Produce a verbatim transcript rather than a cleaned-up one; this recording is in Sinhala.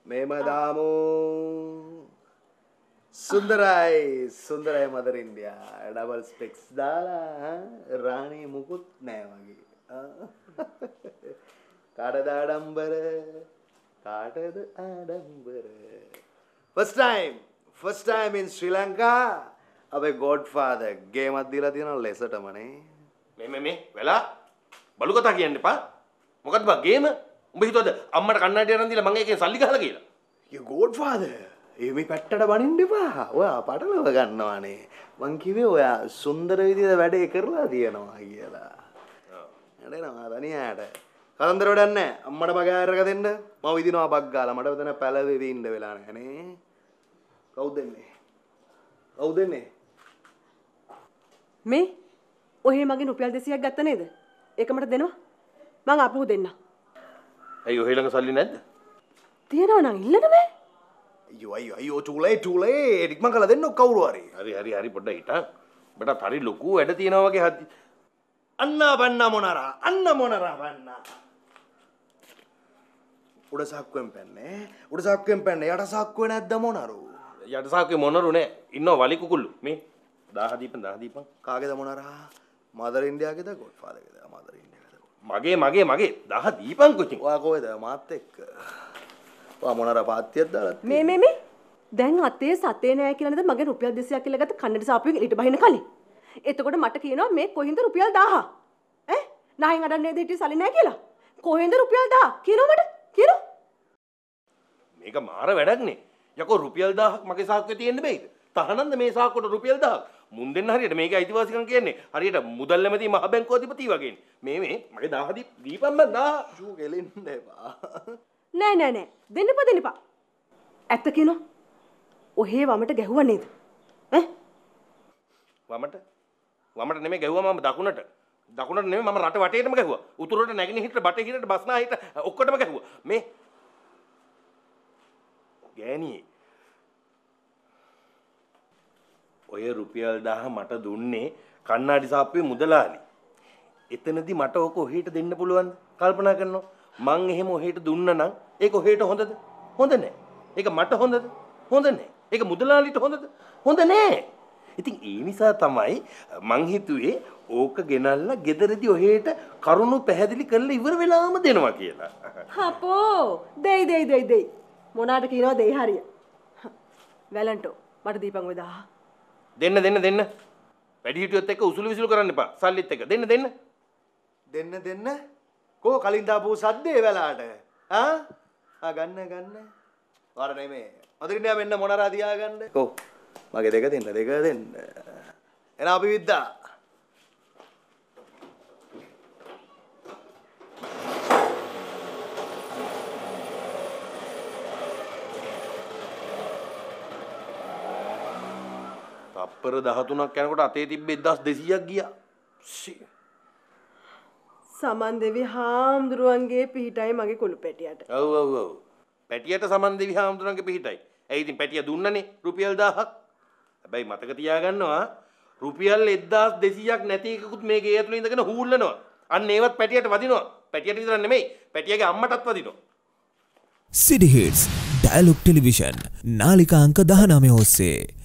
මේ මදාමු සුන්දරයි සුන්දරයි මදර් ඉන්දියා ඩබල් ස්පෙක්ස් දාලා රාණී මුකුත් නෑ වගේ කාටද ආඩම්බර කාටද ආඩම්බර first time first time in Sri Lanka අපේ Godfather ගේම් එකක් දීලා තියෙනවා ලෙසටමනේ මේ මේ මේ වෙලා බලු කතා කියන්න එපා මොකද්ද බා ගේම උඹ හිතුවද අම්මට කන්නඩිය අරන් දීලා මං එකෙන් සල්ලි ගහලා කියලා you Godfather එමේ පැත්තට බනින්න එපා ඔයා පටලව ගන්නවානේ මං කිව්වේ ඔයා සුන්දර විදිහට වැඩේ කරලා තියෙනවා කියලා නඩේනවා තනියට කතන්දර වැඩක් නැහැ අම්මට මගේ ආයරක දෙන්න මම විදිනවා බක් ගාලා මට වෙන පැලවෙවි ඉන්න වෙලා නැහනේ කවුද දෙන්නේ කවුද දෙන්නේ මේ ඔහේ මගෙන් රුපියල් දෙසීයක් ගත්ත නේද ඒක මට දෙනවා මං ආපහු දෙන්න ඇයි ඔහේ ළඟ සල්ලි නැද්ද තියනවා නම් ඉල්ලන්න බෑ අයියෝ අයියෝ අයියෝ too late too late ඉක්මන් කරලා දෙන්න කවුරු හරි හරි හරි හරි පොඩ්ඩක් හිටන් බටත් හරි ලොකු වැඩ තියෙනවා වගේ හදි අන්නා බන්නා මොනරා අන්න මොනරා බන්නා උඩ සාක්කුවෙන් පැන්නේ උඩ සාක්කුවෙන් පැන්නේ යට සාක්කුවේ නැද්ද මොනරු යට සාක්කුවේ මොනරු නෑ ඉන්නවා වලි කුකුල්ලු මේ දාහ දීපන් දාහ දීපන් කාගේද මොනරා මදර් ඉන්දියාගේද ගොඩ්ෆාදර්ගේද මදර් ඉන්දියාගේද මගේ මගේ මගේ දාහ දීපන් කොචින් ඔයා කොහෙද මාත් එක්ක ඔයා මොනරා පාත්තියක් දාලා මේ මේ මේ දැන් අතේ සතේ නෑ කියලා නේද මගේ රුපියල් දෙසීයක් කියලා ගත්ත කන්නඩි සාපුවෙන් ඊට බහින කලින් එතකොට මට කියනවා මේ කොහෙන්ද රුපියල් දාහ ඈ නහින් අඩන්නේ නේද හිටියේ සල්ලි නෑ කියලා කොහෙන්ද රුපියල් දාහ කියනවා මට කියනවා මේක මාර වැඩක් නේ යකෝ රුපියල් දහයක් මගේ සාක්කුවේ තියෙන්න බෑද තහනන්ද මේ සාක්කුවට රුපියල් දහයක් මුන් දෙන්න හරියට මේකේ අයිතිවාසිකම් කියන්නේ හරියට මුදල් නැමැති මහ බැංකුව අධිපති වගේනේ මේ මේ මගේ දහහ දීපන් බං දහහ ෂූ ගෙලින්න එපා නෑ නෑ නෑ දෙන්න එපා දෙන්න එපා ඇත්ත කියනවා ඔහේ වමට ගැහුවා නේද ඈ වමට වමට නෙමෙයි ගැහුවා මම දකුණට දකුණට නෙමෙයි මම රට වටේටම ගැහුවා උතුරට නැගෙනහිරට බටහිරට බස්නාහිරට ඔක්කොටම ගැහුවා මේ ගෑණියේ ඔය රුපියල් දහහ මට දුන්නේ කන්නාඩි සාප්පුවේ මුදලාලි. එතනදි මට ඕක ඔහෙට දෙන්න පුළුවන්ද? කල්පනා කරනවා. මං එහෙම ඔහෙට දුන්නා නම් ඒක ඔහෙට හොඳද? හොඳ නෑ. ඒක මට හොඳද? හොඳ නෑ. ඒක මුදලාලිට හොඳද? හොඳ නෑ. ඉතින් ඒ නිසා තමයි මං හිතුවේ ඕක ගෙනල්ලා ගෙදරදී ඔහෙට කරුණු පැහැදිලි කරලා ඉවර වෙලාම දෙනවා කියලා. හපෝ දෙයි දෙයි දෙයි දෙයි මොනාට කියනවා දෙයි හරිය. වැලන්ටෝ මට දීපන් ඔය දහහ. දෙන්න දෙන්න දෙන්න. වැඩි හිටියොත් එක්ක උසුළු විසුළු කරන්න එපා. සල්ලිත් එක්ක දෙන්න දෙන්න. දෙන්න දෙන්න. කෝ කලින් දාපු සද්දේ වෙලාට. ආ? ආ ගන්න ගන්න. වර නෙමේ. මදුරින්යා මෙන්න මොනරා තියාගන්න. කෝ මගේ දෙක දෙන්න දෙක දෙන්න. එන අපි විද්දා. තප්පර දහතුනක් යනකොට අතේ තිබ්බේ එක්දාස් දෙසීයක් ගියා. සමන් දෙවි හාමුදුරුවන්ගේ පිහිටයි මගේ කුළු පැටියට. ඔව් ඔව් ඔව්. පැටියට සමන් දෙවි හාමුදුරුවන්ගේ පිහිටයි. ඇයි ඉතින් පැටිය දුන්නනේ රුපියල් දහයක්. හැබැයි මතක තියාගන්නවා රුපියල් එක්දාස් දෙසීයක් නැති එකකුත් මේකේ ඇතුළේ ඉඳගෙන හූල්ලනවා. අන්න ඒවත් පැටියට වදිනවා. පැටියට විතර නෙමෙයි පැටියගේ අම්මටත් වදිනවා. City Hits Dialog Television නාලිකා අංක දහනවය ඔස්සේ